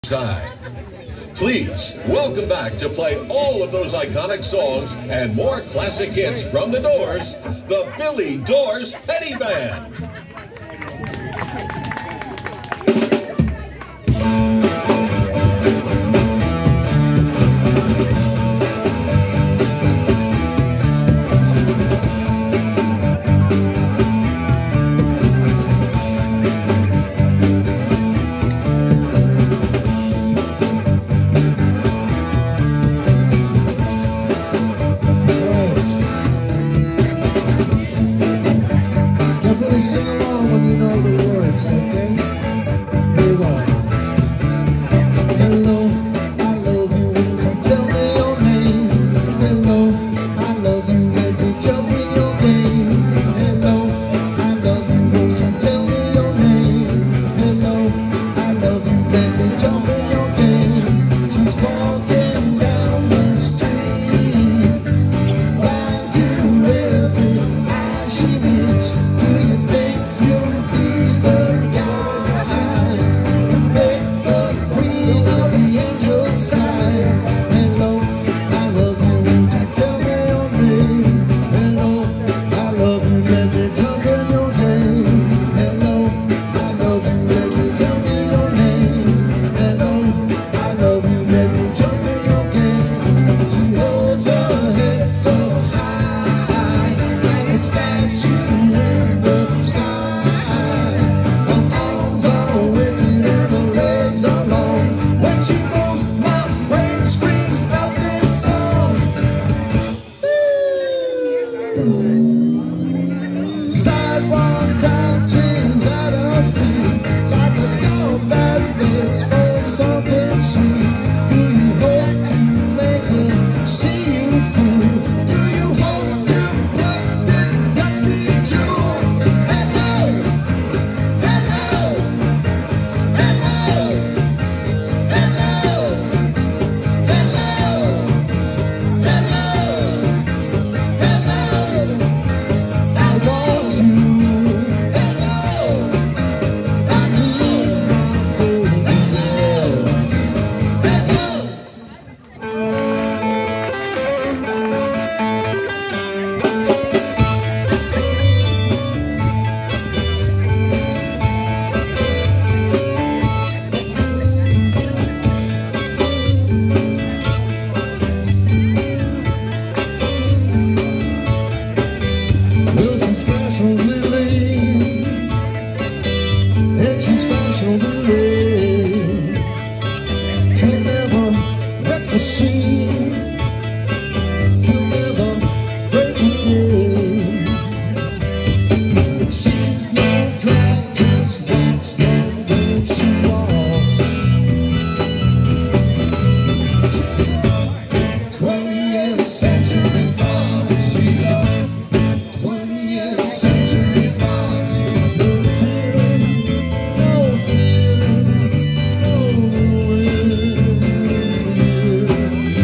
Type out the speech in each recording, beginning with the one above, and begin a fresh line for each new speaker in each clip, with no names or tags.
Side. Please welcome back to play all of those iconic songs and more classic hits from the Doors, the Billy Doors Petty Band.
Sing along when you know the words, okay? Here we go. Hello, I love you, won't you tell me your name? Hello, I love you, let me jump in your game. Hello, I love you, won't you tell me your name? Hello, I love you, let me jump in your game. She's walking down the street, blind to every eye she meets. Sidewalk touches at her feet, like a dog that begs for something sweet. Do you hope to make her see you through? Do you hope to put this dusty jewel? Hello, hello, hello, hello, hello, hello, hello. I want you. She'll never wreck the scene, she'll never break the game. But she's no drag, just watch the way she walks. She's a 20th century fox. She's a 20th century fox. No tears, no fear.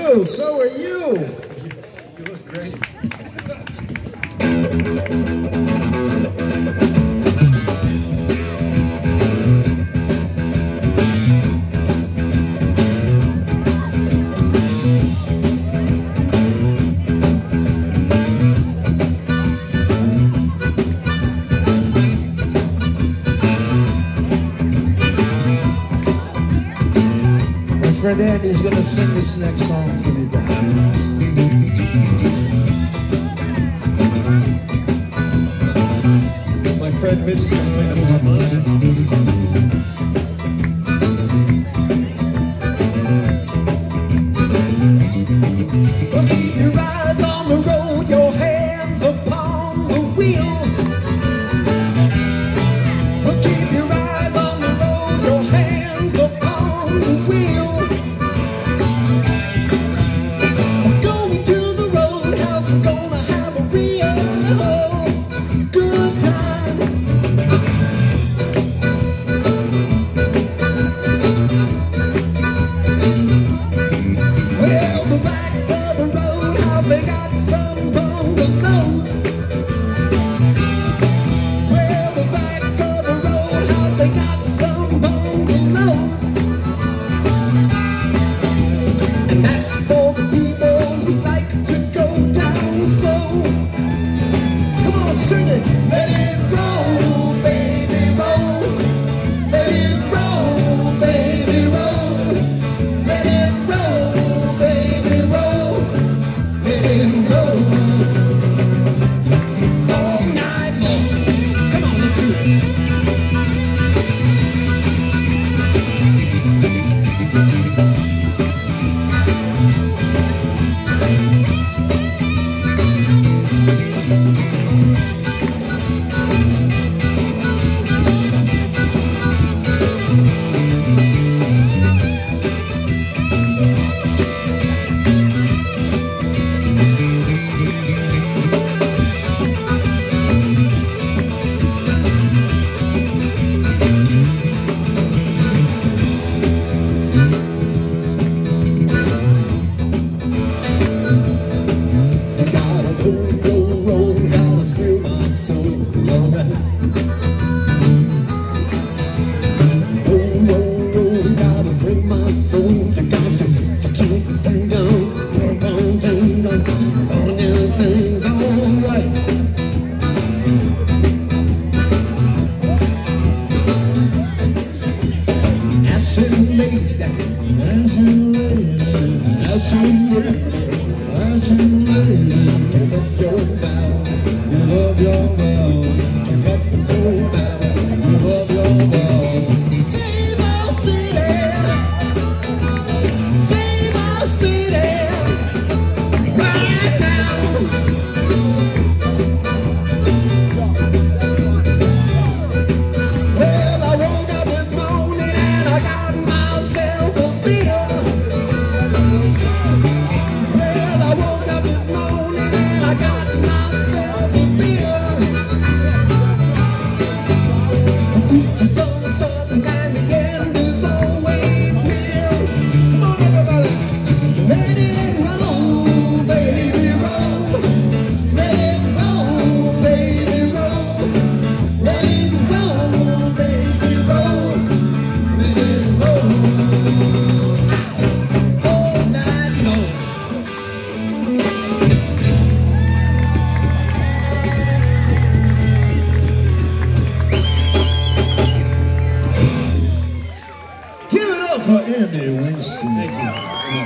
you. So are you.
You look great.
My friend Andy's gonna sing this next song for me, Brian.
My friend Mitch is going to play the harmonica.
Well, keep your eyes on the road, your hands upon the wheel. Well, keep your eyes on the road, your hands upon the wheel. We're going to the roadhouse, we're gonna have a real good time. Well, the back of the roadhouse, they got some bungalows. Well, the back of the roadhouse, they got some bungalows. And that's for the people who like to go down slow. Come on, sing it. Let it roll, baby, roll. Let it roll, baby, roll. Let it roll, baby, roll. Let it roll. All night long. Come on, let's do it. Gotta roll, gotta thrill my soul, alright. Roll, gotta thrill my soul. You got to keep it going, all your things alright. As you lay down, as you lay down, as you lay down, as you lay down, give up your vows, give up your vows, give up your vows, give up your vows. Save our city, save our city, right now. Well, I woke up this morning and I got myself a beer. Well, I woke up this morning and I got myself a beer. The future's uncertain and the end is always near. Come on, everybody. Let it roll, baby, roll. Let it roll, baby, roll. Let it roll, baby, roll. Let it roll. All night long. Give it up for Andy Winston.
Thank you.